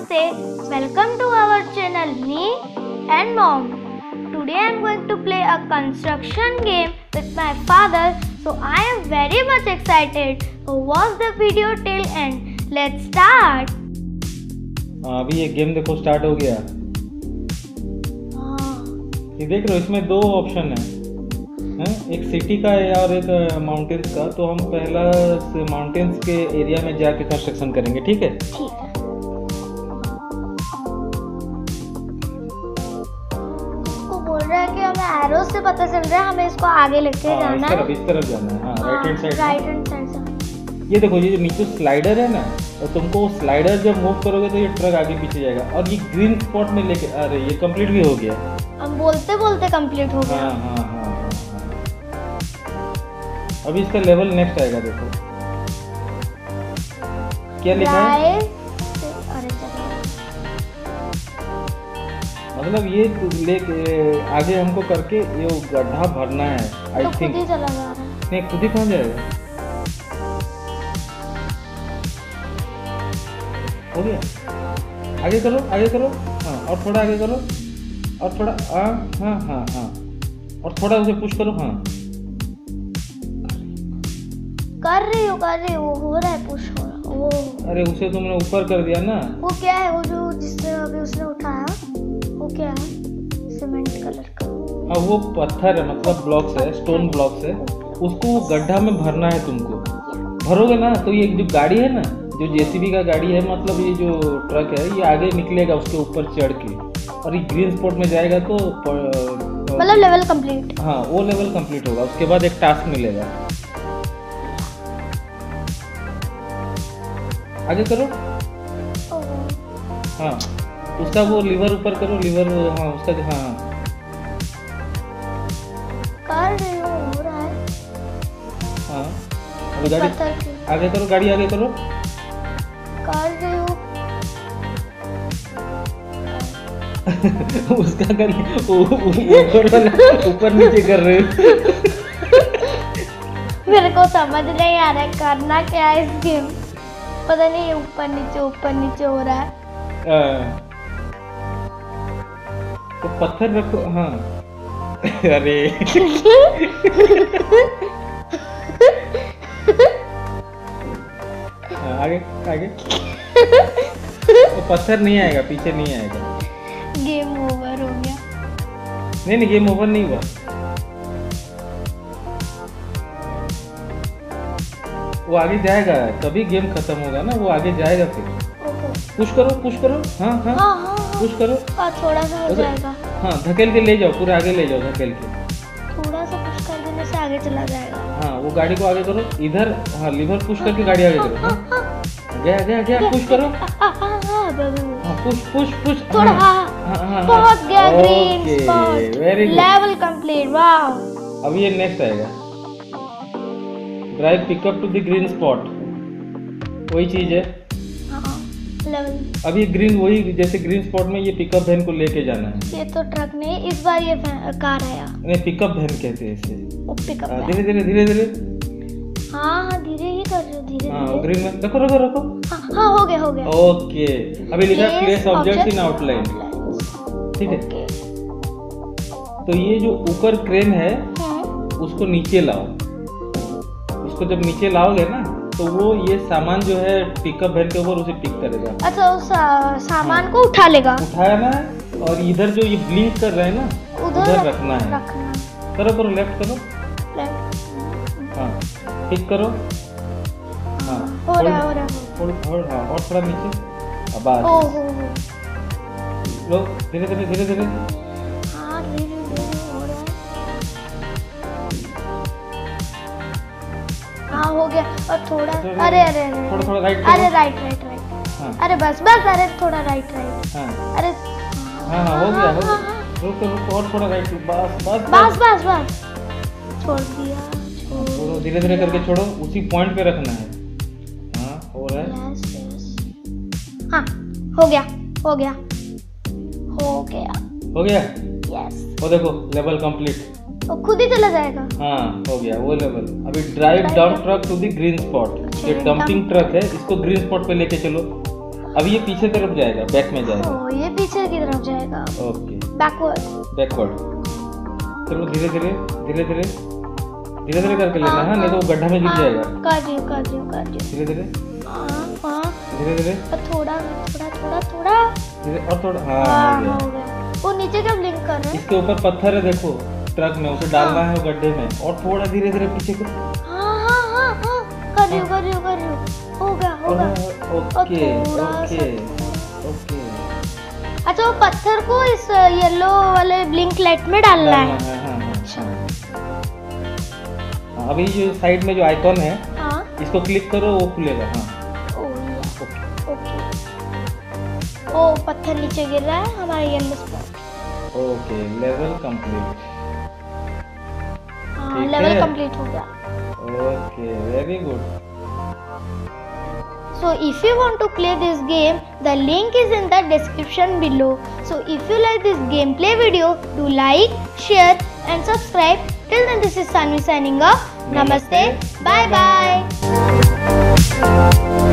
Namaste. Welcome to our channel, me and mom. Today I am going to play a construction game with my father. So I am very much excited. So watch the video till end. Let's start. अभी ये game देखो start हो गया। ये देख रहे हो, इसमें दो ऑप्शन है, एक सिटी का है और एक माउंटेन्स का। तो हम पहला माउंटेन्स के एरिया में जाके कंस्ट्रक्शन करेंगे, ठीक है? ठीक है। उसको बोल रहा है कि हमें एरो से पता चल रहा है हमें इसको आगे लेके जाना है। इस तरफ जाना है। हाँ, right hand side. Right hand side से। ये देखो, ये जो नीचे स्लाइडर है ना, और तुमको स्लाइडर जब मूव करोगे तो ये ट्रक आगे पीछे जाएगा। और ये ग्रीन स्पॉट में लेके, अरे ये कंप्लीट भी हो गया। हम बोलते बोलते कंप्लीट हो गया। हाँ। अभी इसका लेवल नेक्स्ट आएगा, देखो क्या लिखा है। मतलब ये लेके आगे हमको करके ये गड्ढा भरना है। आई तो थिंक खुद ही चला जा रहा है। नहीं, खुद ही कहाँ जाएगा। हो गया, आगे करो, आगे करो। हाँ, और थोड़ा आगे करो, और थोड़ा। हाँ, और थोड़ा उसे पुश करो। हाँ, कर रही हो, हो रहा है, पुश हो रहा। वो अरे उसे तुमने ऊपर कर दिया ना। वो क्या है, वो जो जिससे अभी उसने उठाया, वो क्या है? सीमेंट कलर का। हाँ, वो पत्थर है, मतलब ब्लॉक्स है, स्टोन ब्लॉक्स है। उसको गड्ढा में भरना है तुमको। भरोगे ना तो ये जो गाड़ी है ना, जो जेसीबी का गाड़ी है, मतलब ये जो ट्रक है, ये आगे निकलेगा उसके ऊपर चढ़ के, और ये ग्रीन स्पॉट में जाएगा तो मतलब लेवल कंप्लीट। हाँ, वो लेवल कंप्लीट होगा। उसके बाद एक टास्क मिलेगा। आगे करो। हाँ, उसका वो लीवर ऊपर करो, लीवर। हाँ, उसका। हाँ, कर रही हो रहा है। हाँ, अभी गाड़ी आगे करो, गाड़ी आगे करो। कर रही हो। उसका कर ऊपर नीचे कर रहे हो। मेरे को समझ नहीं आ रहा है करना क्या है इस गेम। पता नहीं, ये ऊपर नीचे हो रहा है। तो पत्थर रखो। हाँ। अरे आगे आगे। तो पत्थर नहीं आएगा, पीछे नहीं आएगा। गेम ओवर हो गया। नहीं, गेम ओवर नहीं हुआ। वो आगे जाएगा तभी गेम खत्म होगा ना। वो आगे जाएगा फिर। पुश करो। हाँ, पुश करो। थोड़ा सा हो जाएगा। हाँ, धकेल के ले जाओ, पूरा आगे ले जाओ, धकेल के। थोड़ा सा पुश कर देने से आगे चला जाएगा। हाँ, वो गाड़ी को आगे करो इधर। हाँ, लीवर पुश करके गाड़ी आगे करो। हाँ। गया, पुश करो। पुश थोड़ा। बहुत गया। Green okay, spot. Very good. Level complete. Wow. अब ये नेक्स्ट आएगा, drive pickup to the green spot. वही चीज है। लेवल अभी ग्रीन, वही जैसे ग्रीन स्पॉट में ये पिकअप वैन को लेके जाना है। ये तो ट्रक नहीं, इस बार ये कार आया। नहीं, पिकअप वैन कहते हैं इसे। पिकअप। धीरे धीरे। हाँ, धीरे ही कर रहे हो, धीरे। हाँ, ग्रीन में रखो। हाँ, हो गया। ओके, अभी लिखा प्लेस ऑब्जेक्ट्स इन आउटलाइन, ठीक है? तो ये जो ऊपर क्रेन है उसको नीचे लाओ। उसको जब नीचे लाओगे ना तो वो ये सामान जो है पिकअप वैन के ऊपर उसे पिक करेगा। अच्छा, उस सामान को उठा लेगा। उठाया ना, और इधर जो ये ब्लिंक कर रहा है ना, उधर रखना है। करो, लेफ्ट करो। हाँ, ठीक करो। हाँ, हो रहा है। हाँ, और थोड़ा नीचे। बस। लो, धीरे। हाँ, धीरे हो रहा है। हाँ, हो गया। और थोड़ा। अरे थोड़ा राइट। अरे राइट। हाँ। अरे बस। अरे थोड़ा राइट। हाँ, अरे हाँ, हो गया। रुको, और थोड़ा राइट। बस। छोड़ दिया। धीरे करके छोड़ो, उसी पॉइंट पे रखना है। हाँ, हो रहा है। हाँ, हो गया। यस। वो देखो, लेवल कंप्लीट। वो खुद ही चला जाएगा। हाँ, हो गया वो लेवल। अभी drive down truck to the green spot. ये डंपिंग ट्रक है, इसको ग्रीन स्पॉट पे लेके चलो। अभी ये पीछे तरफ जाएगा, बैक में जाएगा। ये पीछे की तरफ जाएगा। Okay, backward. चलो धीरे धीरे करके लेना है, नहीं तो वो गड्ढा में गिर जाएगा। कर दियो। धीरे धीरे थोड़ा धीरे और थोड़ा। हाँ, हो गया। वो नीचे क्या ब्लिंक कर रहा है? इसके ऊपर पत्थर है, देखो ट्रक में, उसे डालना है वो गड्ढे में, और थोड़ा धीरे पीछे को। हाँ, कर रही हूँ। हो गया। ओके। अच्छा, वो पत्थर को इस येलो वाले ब्लिंक लाइट में डालना है। अच्छा। अभी जो साइड में जो आइकॉन है, इसको क्लिक करो, वो खुलेगा। हाँ, ओ पत्थर नीचे गिर रहा है, हमारा yellow spot. Okay, level complete. Level complete हो गया। Okay, very good. So if you want to play this game, the link is in the description below. So if you like this gameplay video, do like, share and subscribe. Till then, this is Sanvi signing off. Namaste. Bye bye.